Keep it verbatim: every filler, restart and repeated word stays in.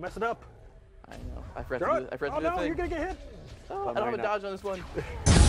mess it up. I know. I forgot Throw to do it. I forgot Oh to do no, the thing. you're gonna get hit. Oh, I Oh, don't no, have a you're dodge on this one.